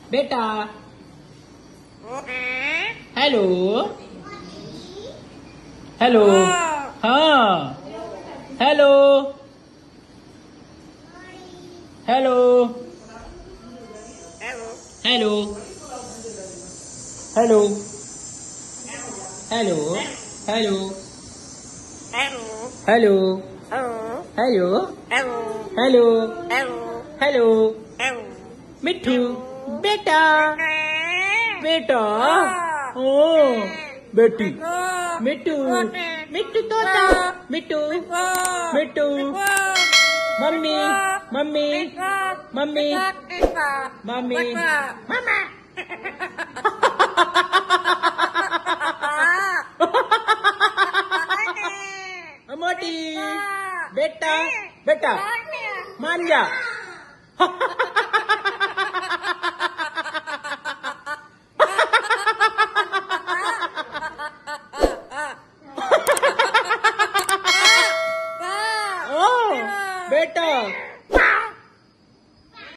बेटा hello hello हाँ hello hello hello hello hello hello hello hello hello hello Mitthu बेटा बेटा ओ बेटी मिट्टू मिट्टू तोता Mittu Mittu mummy mummy mummy mummy मामा मोटी बेटा बेटा मान जा ओ बेटा